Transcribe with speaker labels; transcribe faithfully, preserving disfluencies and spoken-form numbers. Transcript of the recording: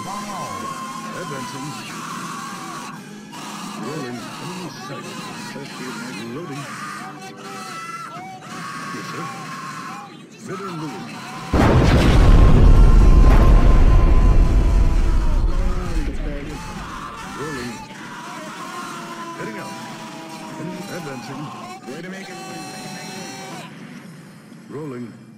Speaker 1: Advancing. Rolling. Enemy sight. First field loading. Yes, sir. Better moving. Rolling. Heading out. Advancing. Way to make it. Rolling.